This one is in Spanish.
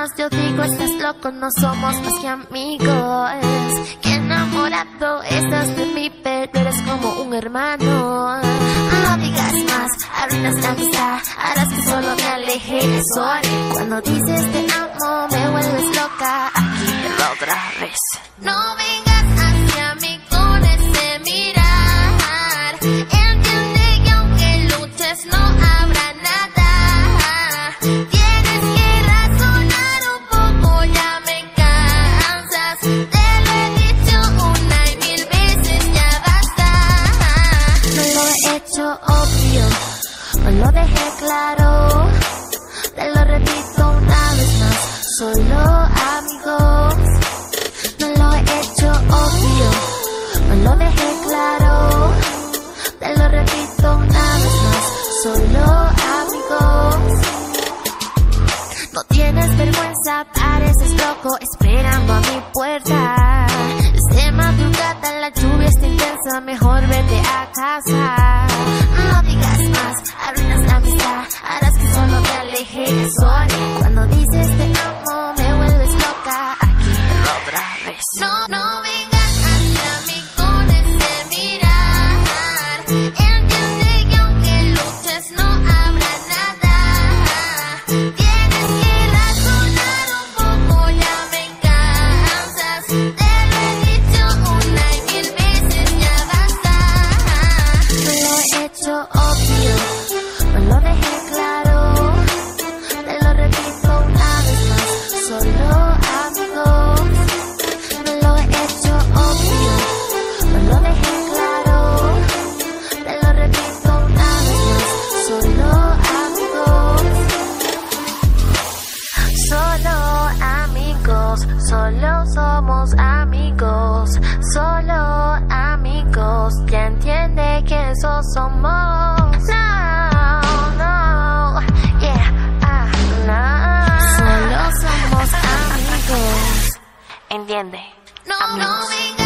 más yo digo, estás loco, no somos más que amigos. Que enamorado estás de mí, pero eres como un hermano. No digas más, arruinas la amistad, harás que solo me aleje. Eso haré. Cuando dices te amo, me vuelves loca. Aquí te lo otra vez. No vengas hacia mí con ese mirar. Entiende que aunque luches no habrá nada. Tienes que razonar un poco, ya me cansas. Te lo he dicho una y mil veces, ya basta. No lo he hecho obvio, no lo dejé claro. Te lo repito una vez más, solo amigos. No lo he hecho obvio, no lo dejé claro. Te lo repito una vez más, solo amigos. No tienes vergüenza, pareces loco esperando a mi puerta. Desde madrugada la lluvia está intensa, mejor vete a casa. No digas más, arruinas la amistad, harás que solo me aleje. Eso haré. Cuando dices te amo, me vuelves loca. Aquí te lo otra vez. No vengas hacia mí con ese mirar. Entiende que aunque luches no habrá nada. Tienes que razonar un poco, ya me cansas. Te lo he dicho una y mil veces, ya basta. No lo he hecho obvio, no lo dejé claro. Te lo repito una vez más, solo amigos. No lo he hecho obvio, no lo dejé claro. Te lo repito una vez más, solo amigos. Solo amigos, solo somos amigos. Solo amigos, ya entiende que eso somos. No, yeah, no. Solo somos amigos. ¿Entiende? No vengas.